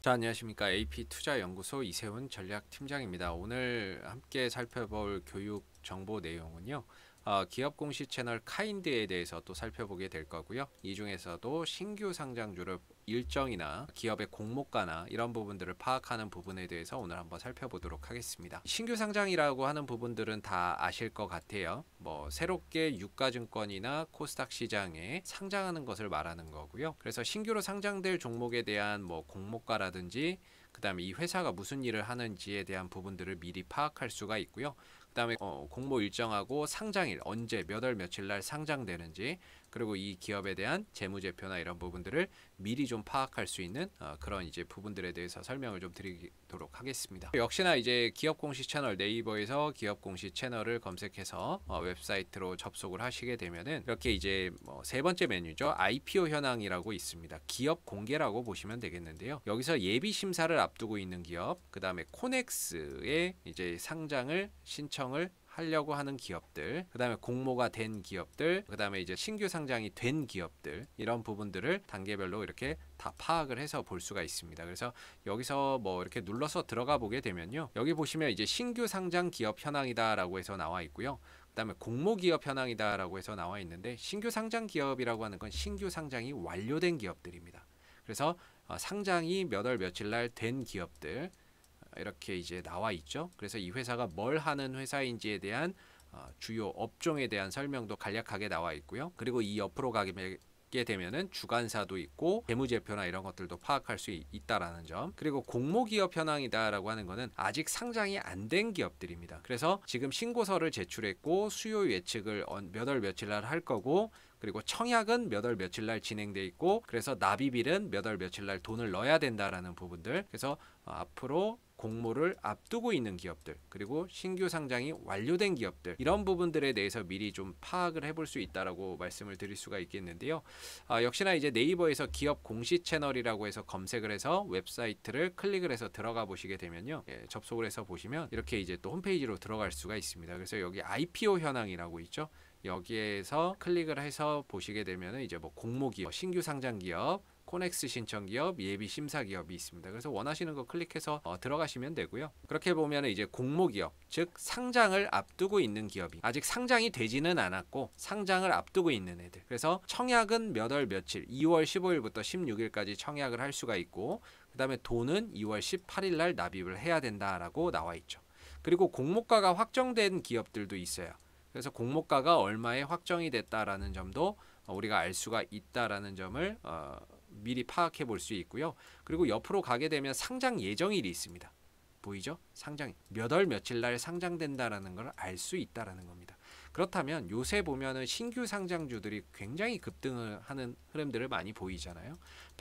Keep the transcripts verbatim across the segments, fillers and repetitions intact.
자, 안녕하십니까. 에이피투자연구소 이세훈 전략팀장입니다. 오늘 함께 살펴볼 교육 정보 내용은요. 어, 기업 공시 채널 카인드에 대해서 또 살펴보게 될 거고요. 이 중에서도 신규 상장주를 일정이나 기업의 공모가나 이런 부분들을 파악하는 부분에 대해서 오늘 한번 살펴보도록 하겠습니다. 신규 상장이라고 하는 부분들은 다 아실 것 같아요. 뭐 새롭게 유가증권이나 코스닥 시장에 상장하는 것을 말하는 거고요. 그래서 신규로 상장될 종목에 대한 뭐 공모가라든지 그 다음에 이 회사가 무슨 일을 하는지에 대한 부분들을 미리 파악할 수가 있고요. 그 다음에 어, 공모 일정하고 상장일 언제 몇 월 며칠 날 상장되는지, 그리고 이 기업에 대한 재무제표나 이런 부분들을 미리 좀 파악할 수 있는 어, 그런 이제 부분들에 대해서 설명을 좀 드리도록 하겠습니다. 역시나 이제 기업 공시 채널, 네이버에서 기업 공시 채널을 검색해서 어, 웹사이트로 접속을 하시게 되면은 이렇게 이제 뭐 세 번째 메뉴죠. 아이피오 현황이라고 있습니다. 기업 공개라고 보시면 되겠는데요. 여기서 예비 심사를 앞두고 있는 기업, 그 다음에 코넥스의 이제 상장을 신청을 하려고 하는 기업들, 그 다음에 공모가 된 기업들, 그 다음에 이제 신규 상장이 된 기업들, 이런 부분들을 단계별로 이렇게 다 파악을 해서 볼 수가 있습니다. 그래서 여기서 뭐 이렇게 눌러서 들어가 보게 되면요, 여기 보시면 이제 신규 상장 기업 현황이다 라고 해서 나와 있고요. 그 다음에 공모 기업 현황이다 라고 해서 나와 있는데, 신규 상장 기업이라고 하는 건 신규 상장이 완료된 기업들입니다. 그래서 상장이 몇 월 며칠 날 된 기업들 이렇게 이제 나와 있죠. 그래서 이 회사가 뭘 하는 회사인지에 대한 어, 주요 업종에 대한 설명도 간략하게 나와 있고요. 그리고 이 옆으로 가게 되면은 주관사도 있고 재무제표나 이런 것들도 파악할 수 있다라는 점. 그리고 공모기업 현황이다라고 하는 거는 아직 상장이 안 된 기업들입니다. 그래서 지금 신고서를 제출했고 수요 예측을 몇 월 며칠 날 할 거고, 그리고 청약은 몇 월 며칠 날 진행돼 있고, 그래서 납입일은 몇 월 며칠 날 돈을 넣어야 된다라는 부분들. 그래서 어, 앞으로 공모를 앞두고 있는 기업들, 그리고 신규 상장이 완료된 기업들, 이런 부분들에 대해서 미리 좀 파악을 해볼 수 있다라고 말씀을 드릴 수가 있겠는데요. 아, 역시나 이제 네이버에서 기업 공시 채널이라고 해서 검색을 해서 웹사이트를 클릭을 해서 들어가 보시게 되면요, 예, 접속을 해서 보시면 이렇게 이제 또 홈페이지로 들어갈 수가 있습니다. 그래서 여기 아이피오 현황이라고 있죠. 여기에서 클릭을 해서 보시게 되면 이제 뭐 공모기업, 신규 상장 기업, 코넥스 신청 기업, 예비 심사 기업이 있습니다. 그래서 원하시는 거 클릭해서 어, 들어가시면 되고요. 그렇게 보면 이제 공모 기업, 즉 상장을 앞두고 있는 기업이 아직 상장이 되지는 않았고 상장을 앞두고 있는 애들. 그래서 청약은 몇 월 며칠, 이월 십오일부터 십육일까지 청약을 할 수가 있고, 그 다음에 돈은 이월 십팔일 날 납입을 해야 된다라고 나와 있죠. 그리고 공모가가 확정된 기업들도 있어요. 그래서 공모가가 얼마에 확정이 됐다라는 점도 우리가 알 수가 있다라는 점을 어, 미리 파악해 볼 수 있고요. 그리고 옆으로 가게 되면 상장 예정일이 있습니다. 보이죠? 상장 몇 월 며칠 날 상장된다라는 걸 알 수 있다라는 겁니다. 그렇다면 요새 보면은 신규 상장주들이 굉장히 급등을 하는 흐름들을 많이 보이잖아요.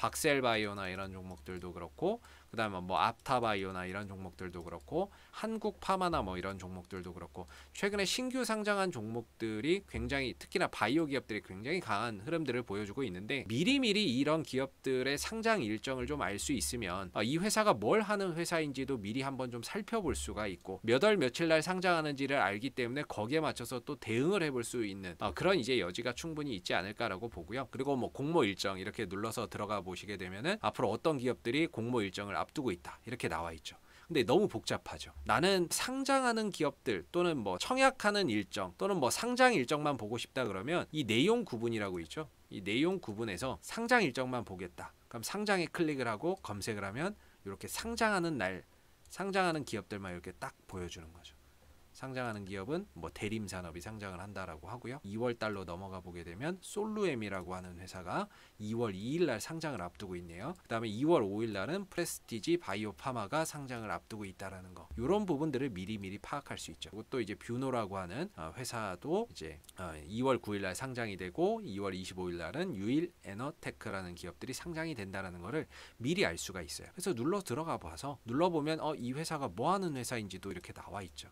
박셀바이오나 이런 종목들도 그렇고, 그 다음에 뭐 앞타바이오나 이런 종목들도 그렇고, 한국파마나 뭐 이런 종목들도 그렇고, 최근에 신규 상장한 종목들이 굉장히, 특히나 바이오 기업들이 굉장히 강한 흐름들을 보여주고 있는데, 미리미리 이런 기업들의 상장 일정을 좀 알 수 있으면 이 회사가 뭘 하는 회사인지도 미리 한번 좀 살펴볼 수가 있고, 몇 월 며칠 날 상장하는지를 알기 때문에 거기에 맞춰서 또 대응을 해볼 수 있는 그런 이제 여지가 충분히 있지 않을까라고 보고요. 그리고 뭐 공모 일정 이렇게 눌러서 들어가 보시게 되면은 앞으로 어떤 기업들이 공모 일정을 앞두고 있다 이렇게 나와 있죠. 근데 너무 복잡하죠. 나는 상장하는 기업들 또는 뭐 청약하는 일정 또는 뭐 상장 일정만 보고 싶다 그러면 이 내용 구분이라고 있죠. 이 내용 구분에서 상장 일정만 보겠다. 그럼 상장에 클릭을 하고 검색을 하면 이렇게 상장하는 날, 상장하는 기업들만 이렇게 딱 보여주는 거죠. 상장하는 기업은 뭐 대림산업이 상장을 한다라고 하고요. 이월 달로 넘어가 보게 되면 솔루엠이라고 하는 회사가 이월 이일 날 상장을 앞두고 있네요. 그 다음에 이월 오일 날은 프레스티지 바이오파마가 상장을 앞두고 있다라는 거. 이런 부분들을 미리미리 파악할 수 있죠. 그리고 또 이제 뷰노라고 하는 회사도 이제 이월 구일 날 상장이 되고, 이월 이십오일 날은 유일 에너테크라는 기업들이 상장이 된다라는 거를 미리 알 수가 있어요. 그래서 눌러 들어가 봐서 눌러보면 어, 이 회사가 뭐 하는 회사인지도 이렇게 나와 있죠.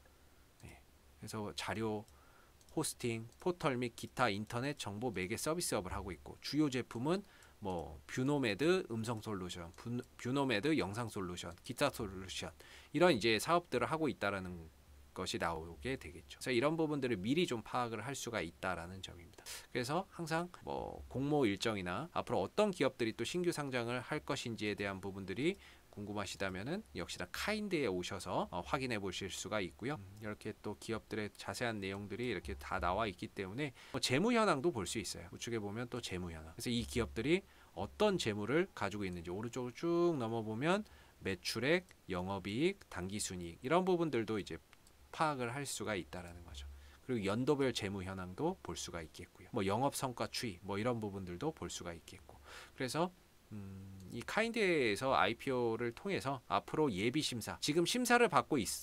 그래서 자료 호스팅, 포털 및 기타 인터넷 정보 매개 서비스업을 하고 있고, 주요 제품은 뭐 뷰노메드 음성 솔루션, 뷰노메드 영상 솔루션, 기타 솔루션, 이런 이제 사업들을 하고 있다라는 것이 나오게 되겠죠. 그래서 이런 부분들을 미리 좀 파악을 할 수가 있다라는 점입니다. 그래서 항상 뭐 공모 일정이나 앞으로 어떤 기업들이 또 신규 상장을 할 것인지에 대한 부분들이 궁금하시다면은 역시나 카인드에 오셔서 어, 확인해 보실 수가 있고요. 음, 이렇게 또 기업들의 자세한 내용들이 이렇게 다 나와 있기 때문에 뭐 재무 현황도 볼 수 있어요. 우측에 보면 또 재무 현황. 그래서 이 기업들이 어떤 재무를 가지고 있는지 오른쪽으로 쭉 넘어보면 매출액, 영업이익, 당기순이익 이런 부분들도 이제 파악을 할 수가 있다라는 거죠. 그리고 연도별 재무 현황도 볼 수가 있겠고요. 뭐 영업 성과 추이 뭐 이런 부분들도 볼 수가 있겠고. 그래서 음, 이 카인드에서 아이피오를 통해서 앞으로 예비 심사, 지금 심사를 받고 있,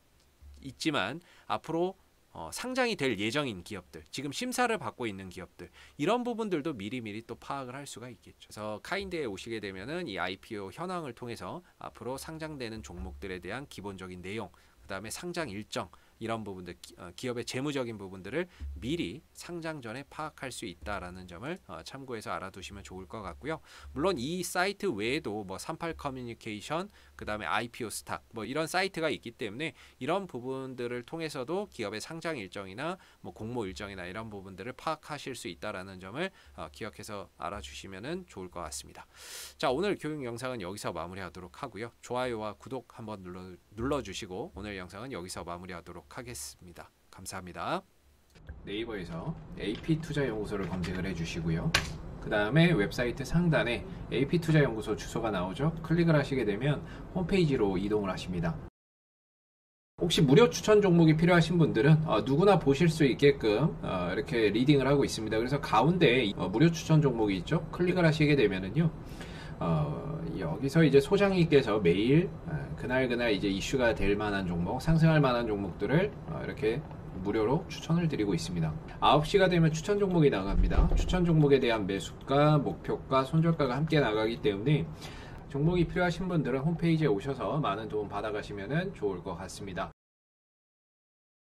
있지만 앞으로 어, 상장이 될 예정인 기업들, 지금 심사를 받고 있는 기업들 이런 부분들도 미리미리 또 파악을 할 수가 있겠죠. 그래서 카인드에 오시게 되면은 이 아이피오 현황을 통해서 앞으로 상장되는 종목들에 대한 기본적인 내용, 그 다음에 상장 일정 이런 부분들, 기업의 재무적인 부분들을 미리 상장 전에 파악할 수 있다라는 점을 참고해서 알아두시면 좋을 것 같고요. 물론 이 사이트 외에도 뭐 삼십팔 커뮤니케이션, 그 다음에 아이피오 스탁 뭐 이런 사이트가 있기 때문에 이런 부분들을 통해서도 기업의 상장 일정이나 뭐 공모 일정이나 이런 부분들을 파악하실 수 있다라는 점을 기억해서 알아주시면 좋을 것 같습니다. 자, 오늘 교육 영상은 여기서 마무리하도록 하고요. 좋아요와 구독 한번 눌러, 눌러주시고 오늘 영상은 여기서 마무리하도록 하겠습니다. 감사합니다. 네이버에서 에이피투자연구소를 검색을 해주시고요. 그 다음에 웹사이트 상단에 에이피투자연구소 주소가 나오죠. 클릭을 하시게 되면 홈페이지로 이동을 하십니다. 혹시 무료 추천 종목이 필요하신 분들은 어, 누구나 보실 수 있게끔 어, 이렇게 리딩을 하고 있습니다. 그래서 가운데 어, 무료 추천 종목이 있죠. 클릭을 하시게 되면은요. 어, 여기서 이제 소장님께서 매일 어, 그날 그날 이제 이슈가 될 만한 종목, 상승할 만한 종목들을 어, 이렇게 무료로 추천을 드리고 있습니다. 아홉 시가 되면 추천 종목이 나갑니다. 추천 종목에 대한 매수가, 목표가, 손절가가 함께 나가기 때문에 종목이 필요하신 분들은 홈페이지에 오셔서 많은 도움 받아가시면 좋을 것 같습니다.